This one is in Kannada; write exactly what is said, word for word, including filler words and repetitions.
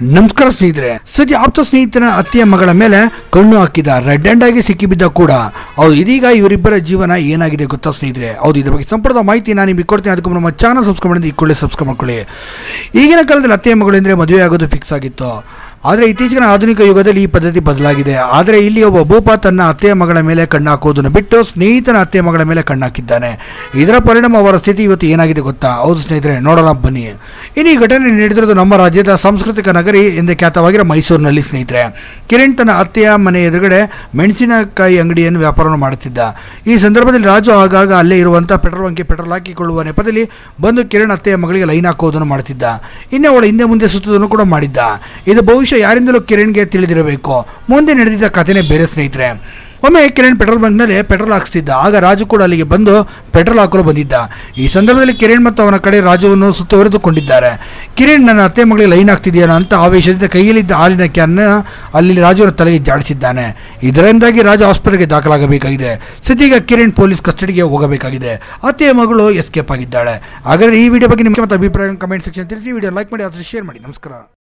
ನಮಸ್ಕಾರ ಸ್ನೇಹಿತರೆ, ಸದ್ಯ ಆಪ್ತ ಸ್ನೇಹಿತನ ಅತ್ತೆಯ ಮಗಳ ಮೇಲೆ ಕಣ್ಣು ಹಾಕಿದ ರೆಡ್ ಹ್ಯಾಂಡ್ ಆಗಿ ಸಿಕ್ಕಿಬಿದ್ದ ಕೂಡ ಹೌದು. ಇದೀಗ ಇವರಿಬ್ಬರ ಜೀವನ ಏನಾಗಿದೆ ಗೊತ್ತಾ ಸ್ನೇಹಿತರೆ? ಹೌದು, ಇದ್ರ ಬಗ್ಗೆ ಸಂಪೂರ್ಣ ಮಾಹಿತಿ ನಾನು ನಿಮಗೆ ಕೊಡ್ತೀನಿ. ಅದಕ್ಕೆ ನಮ್ಮ ಚಾನಲ್ ಸಬ್ಸ್ಕ್ರೈಬ್ ಮಾಡಿ ಇಕ್ಕೊಳ್ಳಿ ಸಬ್ಸ್ಕ್ರೈಬ್ ಮಾಡ್ಕೊಳ್ಳಿ. ಈಗಿನ ಕಾಲದಲ್ಲಿ ಅತ್ತೆಯ ಮಗಳು ಅಂದರೆ ಮದುವೆ ಆಗೋದು ಫಿಕ್ಸ್ ಆಗಿತ್ತು. ಆದರೆ ಇತ್ತೀಚಿನ ಆಧುನಿಕ ಯುಗದಲ್ಲಿ ಈ ಪದ್ಧತಿ ಬದಲಾಗಿದೆ. ಆದರೆ ಇಲ್ಲಿ ಒಬ್ಬ ಭೂಪ ತನ್ನ ಅತ್ತೆಯ ಮಗಳ ಮೇಲೆ ಕಣ್ಣು ಹಾಕೋದನ್ನು ಬಿಟ್ಟು ಸ್ನೇಹಿತನ ಅತ್ತೆಯ ಮಗಳ ಮೇಲೆ ಕಣ್ಣು ಹಾಕಿದ್ದಾನೆ. ಇದರ ಪರಿಣಾಮ ಅವರ ಸ್ಥಿತಿ ಇವತ್ತು ಏನಾಗಿದೆ ಗೊತ್ತಾ? ಹೌದು ಸ್ನೇಹಿತರೆ, ನೋಡೋಣ ಬನ್ನಿ. ಇನ್ನು ಈ ಘಟನೆ ನಡೆದಿರೋದು ನಮ್ಮ ರಾಜ್ಯದ ಸಾಂಸ್ಕೃತಿಕ ನಗರಿ ಎಂದೇ ಖ್ಯಾತವಾಗಿರೋ ಮೈಸೂರಿನಲ್ಲಿ ಸ್ನೇಹಿತರೆ. ಕಿರಣ್ ತನ್ನ ಅತ್ತೆಯ ಮನೆ ಎದುರುಗಡೆ ಮೆಣಸಿನಕಾಯಿ ಅಂಗಡಿಯನ್ನು ವ್ಯಾಪಾರವನ್ನು ಮಾಡುತ್ತಿದ್ದ. ಈ ಸಂದರ್ಭದಲ್ಲಿ ರಾಜು ಆಗಾಗ ಅಲ್ಲೇ ಇರುವಂಥ ಪೆಟ್ರೋಲ್ ಬಂಕ್ಗೆ ಪೆಟ್ರೋಲ್ ಹಾಕಿಕೊಳ್ಳುವ ನೆಪದಲ್ಲಿ ಬಂದು ಕಿರಣ್ ಅತ್ತೆಯ ಮಗಳಿಗೆ ಲೈನ್ ಹಾಕುವುದನ್ನು ಮಾಡುತ್ತಿದ್ದ. ಇನ್ನು ಅವಳ ಹಿಂದೆ ಮುಂದೆ ಸುತ್ತುವುದನ್ನು ಕೂಡ ಮಾಡಿದ್ದ. ಇದು ಬಹುಶಃ ಯಾರಿಂದಲೂ ಕಿರಣ್ಗೆ ತಿಳಿದಿರಬೇಕು. ಮುಂದೆ ನಡೆದಿದ್ದ ಕಥೆನೇ ಬೇರೆ ಸ್ನೇಹಿತರೆ. ಒಮ್ಮೆ ಕಿರಣ್ ಪೆಟ್ರೋಲ್ ಬಂಕ್ನಲ್ಲಿ ಪೆಟ್ರೋಲ್ ಹಾಕಿಸ್ತಿದ್ದ. ಆಗ ರಾಜು ಕೂಡ ಅಲ್ಲಿಗೆ ಬಂದು ಪೆಟ್ರೋಲ್ ಹಾಕಲು ಬಂದಿದ್ದ. ಈ ಸಂದರ್ಭದಲ್ಲಿ ಕಿರಣ್ ಮತ್ತು ಅವನ ಕಡೆ ರಾಜುವನ್ನು ಸುತ್ತುವರೆದುಕೊಂಡಿದ್ದಾರೆ. ಕಿರಣ್ ನನ್ನ ಅತ್ತೆ ಮಗಳಿಗೆ ಲೈನ್ ಹಾಕ್ತಿದೆಯಲ್ಲ ಅಂತ ಆವೇಶದಿಂದ ಕೈಯಲ್ಲಿದ್ದ ಹಾಲಿನ ಕ್ಯಾನ್ ಅಲ್ಲಿ ರಾಜುವಿನ ತಲೆಗೆ ಜಾಡಿಸಿದ್ದಾನೆ. ಇದರಿಂದಾಗಿ ರಾಜು ಆಸ್ಪತ್ರೆಗೆ ದಾಖಲಾಗಬೇಕಾಗಿದೆ. ಸದ್ಯೀಗ ಕಿರಣ್ ಪೊಲೀಸ್ ಕಸ್ಟಡಿಗೆ ಹೋಗಬೇಕಾಗಿದೆ. ಅತ್ತೆಯ ಮಗಳು ಎಸ್ಕೇಪ್ ಆಗಿದ್ದಾಳೆ. ಹಾಗಾದರೆ ಈ ವಿಡಿಯೋ ಬಗ್ಗೆ ನಿಮಗೆ ಮತ್ತೆ ಅಭಿಪ್ರಾಯ ಕಮೆಂಟ್ ಸೆಕ್ಷನ್ ತಿಳಿಸಿ. ವಿಡಿಯೋ ಲೈಕ್ ಮಾಡಿ, ಅದನ್ನು ಶೇರ್ ಮಾಡಿ. ನಮಸ್ಕಾರ.